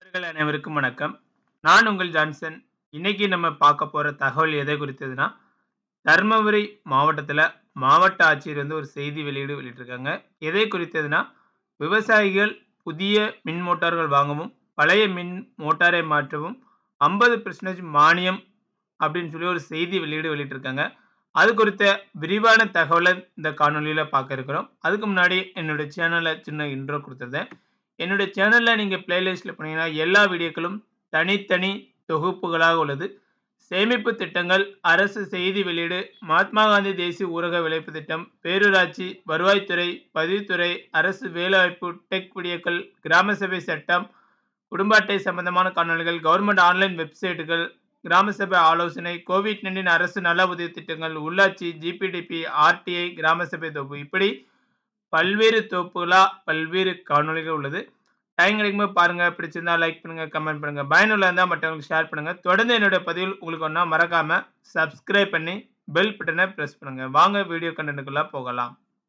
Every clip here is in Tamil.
நண்பர்கள் அனைவருக்கும் வணக்கம். நான் உங்கள் ஜான்சன். இன்னைக்கு நம்ம பார்க்க போற தகவல் எதை குறித்ததுன்னா, தர்மபுரி மாவட்டத்தில மாவட்ட ஆட்சியர் ஒரு செய்தி வெளியிட்டிருக்காங்க. எதை குறித்ததுன்னா, விவசாயிகள் புதிய மின் மோட்டார்கள் வாங்கவும், பழைய மின் மோட்டாரை மாற்றவும் 50% மானியம் அப்படின்னு சொல்லி ஒரு செய்தி வெளியிட்டிருக்காங்க. அது குறித்த விரிவான தகவல இந்த காணொளியில பார்க்க இருக்கிறோம். அதுக்கு முன்னாடி என்னோட சேனல்ல சின்ன இன்ட்ரோ குடுத்துருந்தேன். என்னுடைய சேனல்ல நீங்க பிளேலிஸ்ட்ல போனீங்கன்னா, எல்லா வீடியோக்களும் தனித்தனி தொகுப்புகளாக உள்ளது. சேமிப்பு திட்டங்கள், அரசு செய்தி வெளியீடு, மகாத்மா காந்தி தேசிய ஊரக வேலைவாய்ப்பு திட்டம், பேரூராட்சி, வருவாய்த்துறை, பதிவுத்துறை, அரசு வேலைவாய்ப்பு, டெக் வீடியோக்கள், கிராம சபை சட்டம், குடும்ப அட்டை சம்பந்தமான காணொளிகள், கவர்மெண்ட் ஆன்லைன் வெப்சைட்டுகள், கிராம சபை ஆலோசனை, கோவிட்-19 அரசு நல உதவி திட்டங்கள், உள்ளாட்சி, ஜிபிடிபி, RTI, கிராம சபை தொகுப்பு இப்படி பல்வேறு தொகுப்புகளா பல்வேறு காணொளிகள் உள்ளது. டைம் கிடைக்கும்போது பாருங்க. பிடிச்சிருந்தா லைக் பண்ணுங்க, கமெண்ட் பண்ணுங்க. பயனுள்ளதா இருந்தா மற்றவங்களுக்கு ஷேர் பண்ணுங்க. தொடர்ந்து என்னோட பதிவில் உங்களுக்கு ஒண்ணா மறக்காம சப்ஸ்கிரைப் பண்ணி பெல் பட்டனை பிரஸ் பண்ணுங்க. வாங்க வீடியோ கண்டென்ட்க்குள்ள போகலாம்.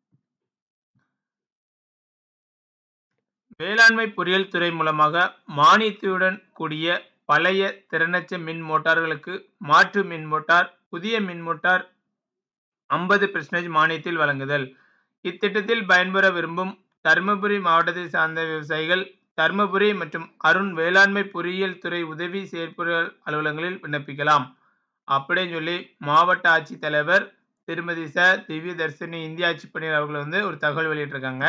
வேளாண்மை பொறியியல் துறை மூலமாக மானியத்துடன் கூடிய பழைய திறனற்ற மின் மோட்டார்களுக்கு மாற்று மின் மோட்டார், புதிய மின் மோட்டார் 50% மானியத்தில் வழங்குதல். இத்திட்டத்தில் பயன்பெற விரும்பும் தர்மபுரி மாவட்டத்தை சார்ந்த விவசாயிகள் தர்மபுரி மற்றும் அருண் வேளாண்மை பொறியியல் துறை உதவி செயற்பொறியாளர் அலுவலகங்களில் விண்ணப்பிக்கலாம் அப்படின்னு சொல்லி மாவட்ட ஆட்சித்தலைவர் திருமதி திவ்ய தர்ஷினி இந்திய ஆட்சிப்பணியாளர் அவர்கள் ஒரு தகவல் வெளியிட்டிருக்காங்க.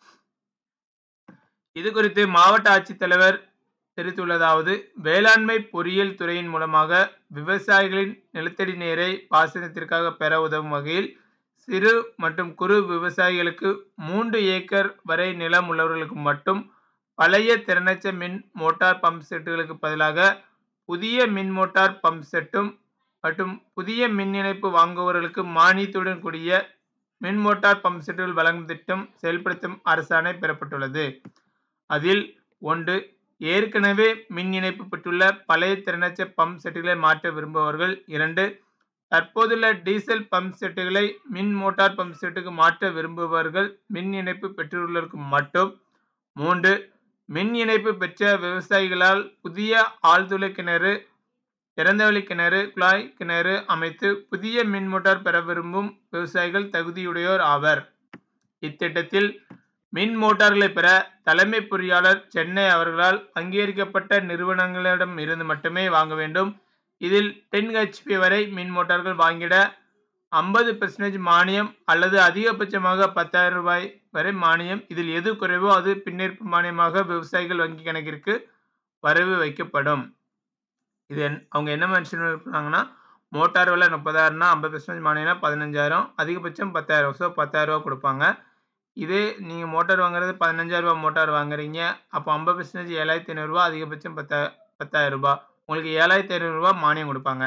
இது குறித்து மாவட்ட ஆட்சித்தலைவர் தெரிவித்துள்ளதாவது, வேளாண்மை பொறியியல் துறையின் மூலமாக விவசாயிகளின் நிலத்தடி நீரை பாசனத்திற்காக பெற உதவும் வகையில் சிறு மற்றும் குறு விவசாயிகளுக்கு 3 ஏக்கர் வரை நிலம் உள்ளவர்களுக்கு மட்டும் பழைய திறனற்ற மின் மோட்டார் பம்ப் செட்டுகளுக்கு பதிலாக புதிய மின் மோட்டார் பம்ப் செட்டும் மற்றும் புதிய மின் இணைப்பு வாங்குபவர்களுக்கு மானியத்துடன் கூடிய மின் மோட்டார் பம்ப் செட்டுகள் வழங்கும் திட்டம் செயல்படுத்தும் அரசாணை பெறப்பட்டுள்ளது. அதில் 1. ஏற்கனவே மின் இணைப்பு பெற்றுள்ள பழைய திறனற்ற பம்ப் செட்டுகளை மாற்ற விரும்புபவர்கள். 2. தற்போதுள்ள டீசல் பம்ப் செட்டுகளை மின் மோட்டார் பம்ப் செட்டுக்கு மாற்ற விரும்புபவர்கள் மின் இணைப்பு பெற்றுள்ளவர்களுக்கு மட்டும். 3. மின் இணைப்பு பெற்ற விவசாயிகளால் புதிய ஆழ்துளை கிணறு, திறந்தவெளி கிணறு, குழாய் கிணறு அமைத்து புதிய மின் மோட்டார் பெற விரும்பும் விவசாயிகள் தகுதியுடையோர் ஆவர். இத்திட்டத்தில் மின் மோட்டார்களை பெற தலைமை பொறியாளர் சென்னை அவர்களால் அங்கீகரிக்கப்பட்ட நிறுவனங்களிடம் இருந்து மட்டுமே வாங்க வேண்டும். இதில் 10 HP வரை மின் மோட்டார்கள் வாங்கிட 50% மானியம் அல்லது அதிகபட்சமாக 10,000 ரூபாய் வரை மானியம். இதில் எது குறைவோ அது பின்னேற்பு மானியமாக விவசாயிகள் வங்கி கணக்கிற்கு வரவு வைக்கப்படும். இது அவங்க என்ன மென்ஷன் பண்ணாங்கன்னா, மோட்டார் விலை 30,000னா 50% மானியம்னா 15,000, அதிகபட்சம் 10,000. ஸோ 10,000 ரூபா கொடுப்பாங்க. இதே நீங்க மோட்டார் வாங்குறது 15,000 ரூபா மோட்டார் வாங்குறீங்க, அப்போ 50% 7,500 ரூபா, அதிகபட்சம் 10,000 ரூபா. உங்களுக்கு 7,500 ரூபா மானியம் கொடுப்பாங்க.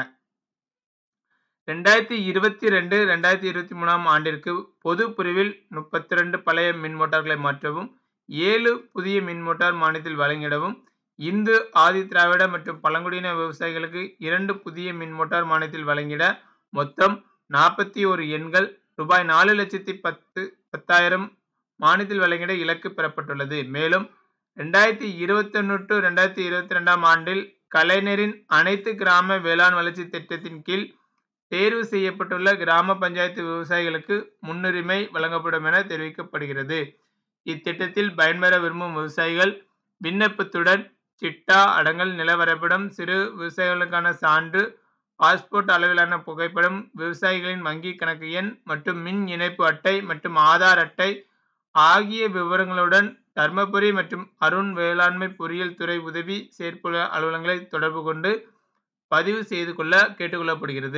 2022, 2023 ஆண்டிற்கு பொது பிரிவில் 32 பழைய மின் மோட்டார்களை மாற்றவும், 7 புதிய மின் மோட்டார் மானியத்தில் வழங்கிடவும், இந்து, ஆதி திராவிட மற்றும் பழங்குடியின விவசாயிகளுக்கு 2 புதிய மின் மோட்டார் மானியத்தில் வழங்கிட மொத்தம் 41 எண்கள் ரூபாய் 4,10,000 மானியத்தில் வழங்கிட இலக்கு பெறப்பட்டுள்ளது. மேலும் 2021 to 2022 ஆண்டில் கலைஞரின் அனைத்து கிராம வேளாண் வளர்ச்சி திட்டத்தின் கீழ் தேர்வு செய்யப்பட்டுள்ள கிராம பஞ்சாயத்து விவசாயிகளுக்கு முன்னுரிமை வழங்கப்படும் என தெரிவிக்கப்படுகிறது. இத்திட்டத்தில் பயன்பெற விரும்பும் விவசாயிகள் விண்ணப்பத்துடன் சிட்டா, அடங்கல், நில வரைபடம், சிறு விவசாயிகளுக்கான சான்று, பாஸ்போர்ட் அளவிலான புகைப்படம், விவசாயிகளின் வங்கி கணக்கு எண் மற்றும் மின் இணைப்பு அட்டை மற்றும் ஆதார் அட்டை ஆகிய விவரங்களுடன் தர்மபுரி மற்றும் அருண் வேளாண்மை பொறியியல் துறை உதவி செயற்பொறியாளர் அலுவலகங்களை தொடர்பு கொண்டு பதிவு செய்து கொள்ள கேட்டுக்கொள்ளப்படுகிறது.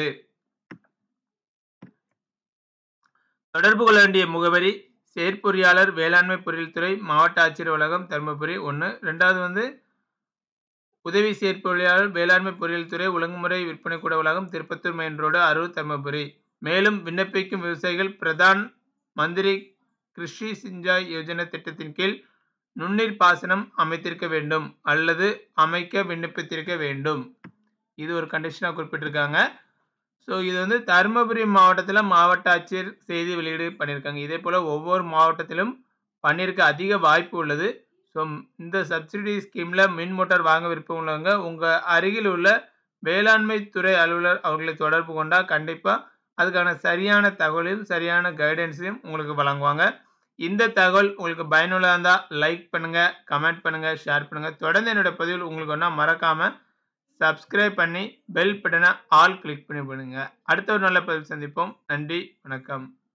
தொடர்பு கொள்ள வேண்டிய முகவரி செயற்பொறியாளர் வேளாண்மை பொறியியல் துறை, மாவட்ட ஆட்சியர் அலுவலகம், தர்மபுரி 1. 2வது உதவி செயற்பொறியாளர் வேளாண்மை பொறியியல் துறை, ஒழுங்குமுறை விற்பனை கூட வளாகம், திருப்பத்தூர் மெயின் ரோடு, அரூர், தர்மபுரி. மேலும் விண்ணப்பிக்கும் விவசாயிகள் பிரதான் மந்திரி கிருஷி சிஞ்சாய் யோஜனா திட்டத்தின் கீழ் நுண்ணீர் பாசனம் அமைத்திருக்க வேண்டும் அல்லது அமைக்க விண்ணப்பித்திருக்க வேண்டும். இது ஒரு கண்டிஷனாக குறிப்பிட்டிருக்காங்க. ஸோ இது தருமபுரி மாவட்டத்தில் மாவட்ட ஆட்சியர் செய்தி வெளியீடு பண்ணியிருக்காங்க. இதே போல் ஒவ்வொரு மாவட்டத்திலும் பண்ணியிருக்க அதிக வாய்ப்பு உள்ளது. ஸோ ஸோ இந்த சப்சிடி ஸ்கீம்ல மின் மோட்டார் வாங்க விருப்பம் உள்ளவங்க உங்க அருகில் உள்ள வேளாண்மை துறை அலுவலர் அவர்களை தொடர்பு கொண்டா கண்டிப்பா அதுக்கான சரியான தகவலையும் சரியான கைடன்ஸையும் உங்களுக்கு வழங்குவாங்க. இந்த தகவல் உங்களுக்கு பயனுள்ளதா இருந்தா லைக் பண்ணுங்க, கமெண்ட் பண்ணுங்க, ஷேர் பண்ணுங்க. தொடர்ந்து என்னோட பதிவுகள் உங்களுக்கு ஒண்ணா மறக்காம சப்ஸ்கிரைப் பண்ணி பெல் பட்டனை ஆல் கிளிக் பண்ணி பண்ணுங்க. அடுத்த ஒரு நல்ல பதிவில் சந்திப்போம். நன்றி, வணக்கம்.